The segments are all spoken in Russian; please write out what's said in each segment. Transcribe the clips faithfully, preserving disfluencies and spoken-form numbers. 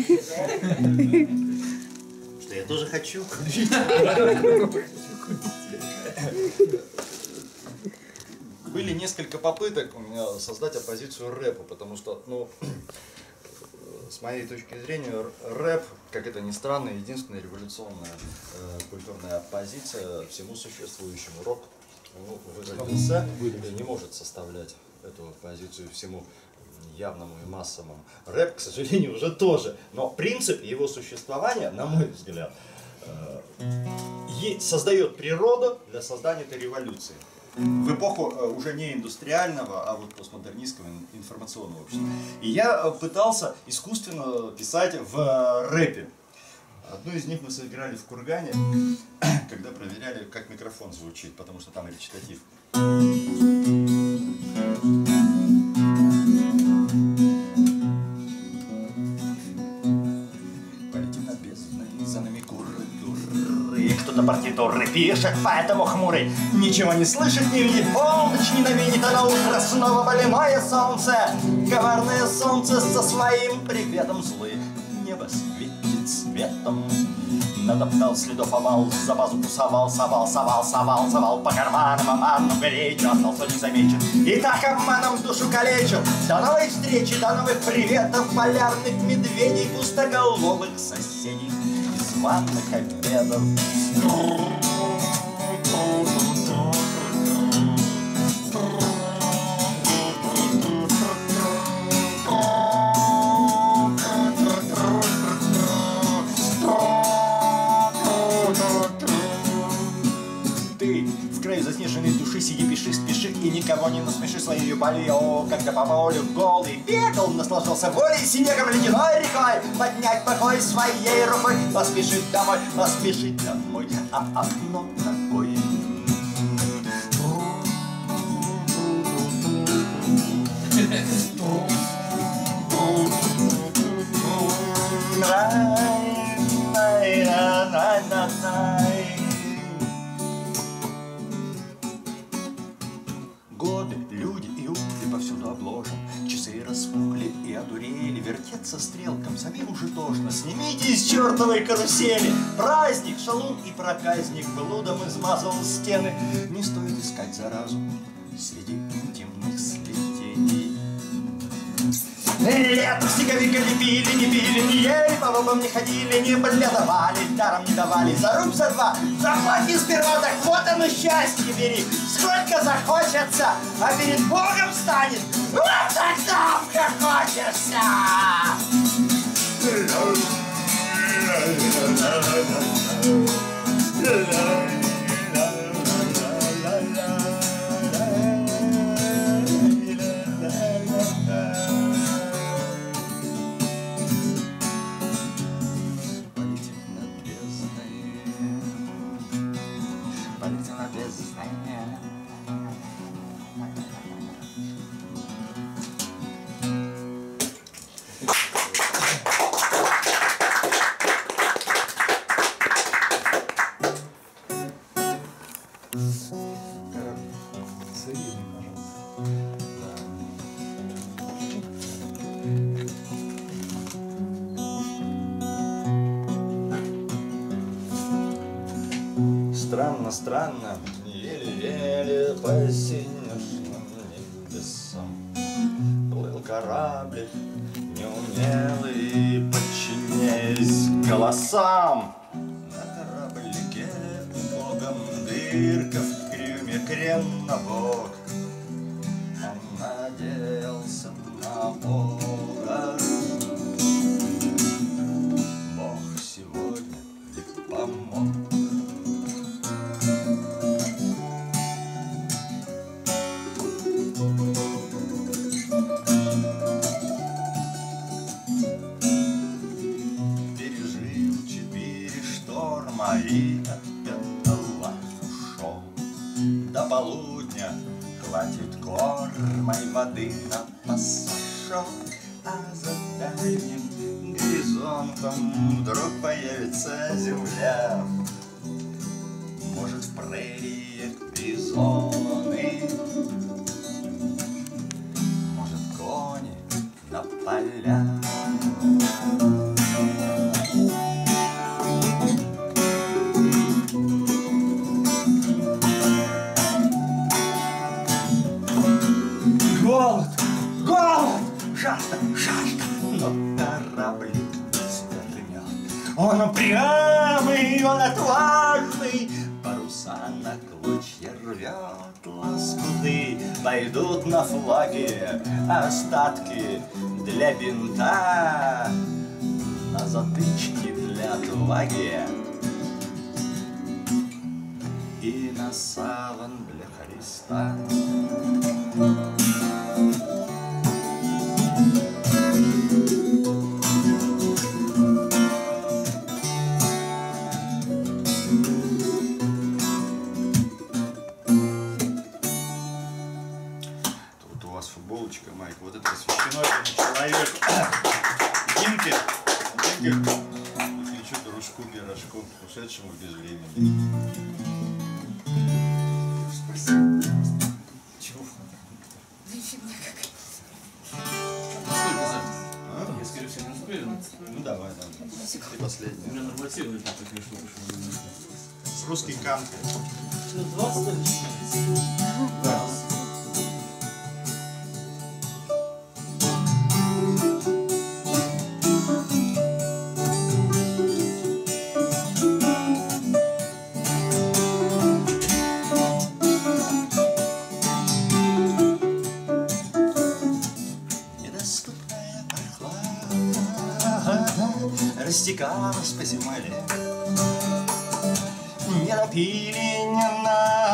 Что я тоже хочу. Были несколько попыток у меня создать оппозицию рэпу, потому что, ну, с моей точки зрения, рэп, как это ни странно, единственная революционная э, культурная оппозиция всему существующему. Рок, ну, выродился и не может составлять эту оппозицию всему явному и массовому. Рэп, к сожалению, уже тоже. Но принцип его существования, на мой взгляд, э, создает природу для создания этой революции. В эпоху уже не индустриального, а вот постмодернистского информационного общества. И я пытался искусственно писать в рэпе. Одну из них мы сыграли в Кургане, когда проверяли, как микрофон звучит, потому что там речитатив. Кто-то партитуры пишет, поэтому хмурый ничего не слышит, не видит, полночь ненавидит, а на утро снова больное солнце. Коварное солнце со своим приветом, злое небо светит светом. Натоптал следов овал, за базу совал, совал, совал, совал, совал по карманам, обманом горячо, остался незамечен. И так обманом душу калечил. До новой встречи, до новых приветов, полярных медведей, пустоголовых соседей из званых обедов. Ты в краю заснеженной души сиди, пиши, спеши и никого не насмеши своей любовью. Когда по полю голый бегал, наслаждался волей, снегом ледяной рекой, поднять покой своей рукой, поспешить домой, поспешить домой, а окно такое. Годы, люди и улицы повсюду обложен. Часы распухли и одурели, вертеться стрелкам самим уже тошно. Снимите из чертовой карусели. Праздник, шалун и проказник блудом измазал стены. Не стоит искать заразу среди интимных сплетений. Летом снеговика не пили, не пили, не ели, по бабам не ходили, не бледовали, даром не давали, за руб, за два. Заплати сперва, так вот оно счастье бери, сколько захочется, а перед Богом станет, вот тогда обхохочешься. Странно, странно, еле-еле по синюшным небесам плыл кораблик неумелый, подчиняясь голосам. На кораблике богом дырка в трюме, крен на бок. Он надеялся на Бога. Бог сегодня не помог. И от пятого ушел. До полудня хватит корма и воды на пасашок. А за дальним горизонтом вдруг появится земля. Может, в прериях бизоны, может, кони на полях. кораблик свернет. Он упрямый, он отважный, паруса на клочья рвет. Лоскуты пойдут на флаге, остатки для бинта, на затычки для отваги и на саван для Христа. Тут у вас футболочка, Майк, вот это посвящено этому человеку. Димке, Димке, включу дружку пирожку, ушедшему без времени. Спасибо. Чего? Фигня какая. Сколько запись? А? Я, скорее всего, не успею. Ну давай, давай. Ты последний. У меня нормативы такие штуки. С русской канкой. Ну, двадцать лет. Да. Недоступная прохлада растекалась по земле. Не допили, не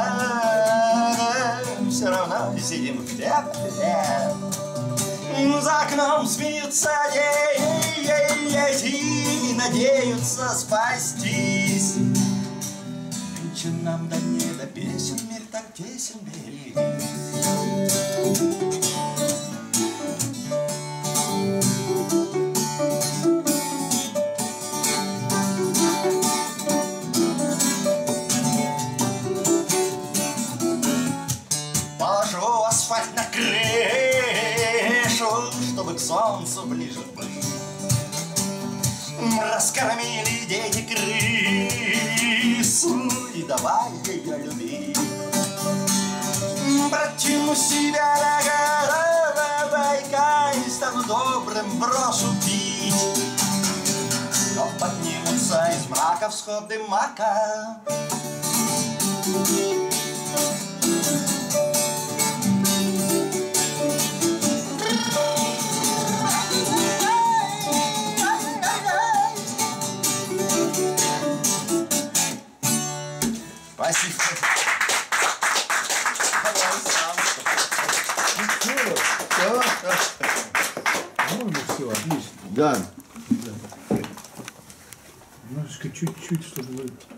надо, все равно сидим в тепле. За окном смеются дети и надеются спастись. Нынче нам да не до песен, мир так тесен, береги. Положу асфальт на крышу, чтобы к солнцу ближе быть. Раскормили дети крысу, и давай ее любить. Протяну себя на головайка и стану добрым, брошу пить. Но поднимутся из мрака всходы мака. Спасибо. По-моему, все отлично. Да. Немножечко чуть-чуть, чтобы